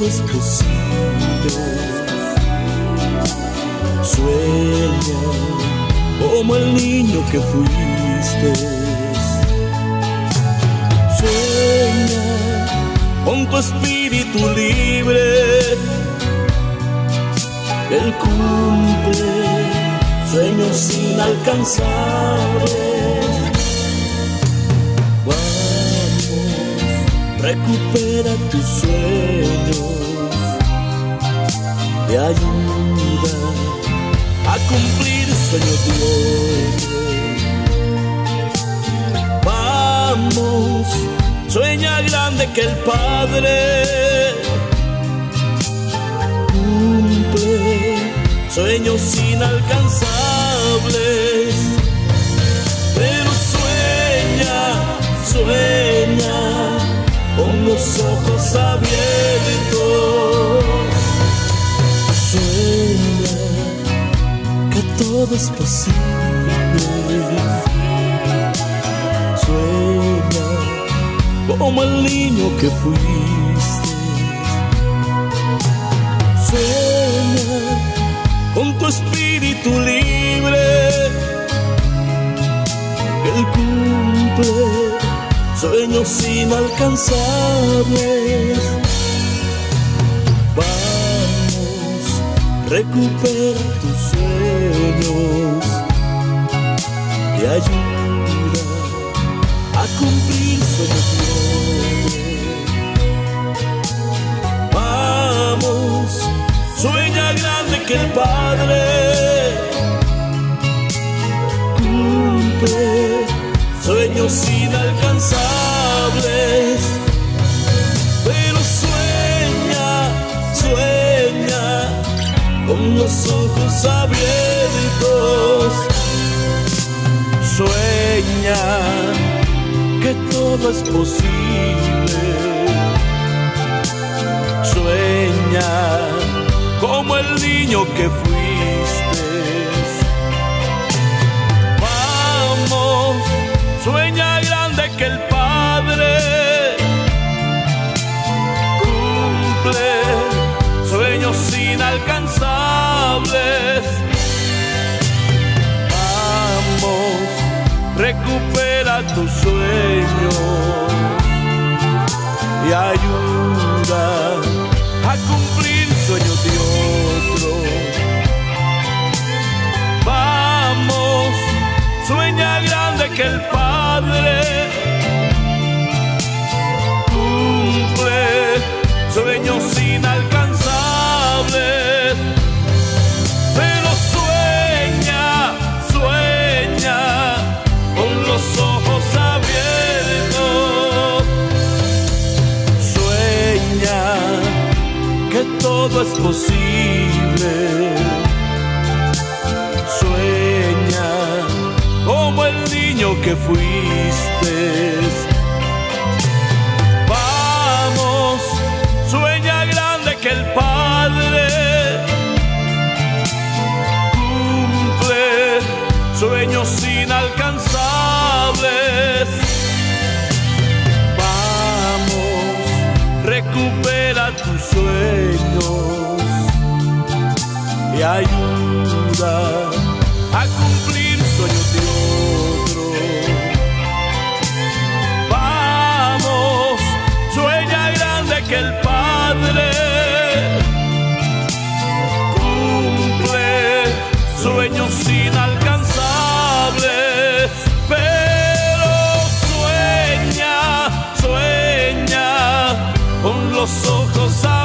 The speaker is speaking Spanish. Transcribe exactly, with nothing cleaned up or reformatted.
es posible. Sueña como el niño que fuiste. Sueña con tu espíritu libre. Él cumple sueños inalcanzables. Vamos, recupera tus sueños, te ayuda a cumplir sueños diarios. Vamos, sueña grande que el Padre cumple sueños inalcanzables. Pero sueña, sueña con los ojos abiertos. Sueña que todo es posible. Sueña como el niño que fuiste. Sueña con tu espíritu libre. Él cumple sueños inalcanzables. Vamos, recupera tus sueños, te ayuda a cumplir sueños nuevos. Vamos, sueña grande que el Padre cumple sueños inalcanzables. Pero sueña, sueña con los ojos abiertos. Sueña que todo es posible. Sueña como el niño que fuiste. Vamos, sueña grande que el Padre cumple sueños inalcanzables. Vamos, recupera tus sueños y ayuda a cumplir sueños de otro. Vamos, sueña grande que el Padre cumple sueños inalcanzables. Pero sueña, sueña con los ojos abiertos. Sueña que todo es posible. Sueña como el niño que fuiste. Vamos, sueña grande que el Padre cumple sueños inalcanzables. Vamos, recupera tus sueños y ayuda a cumplir sueños de otro. Vamos, sueña grande que el Padre cumple sueños inalcanzables. Pero sueña, sueña con los ojos abiertos.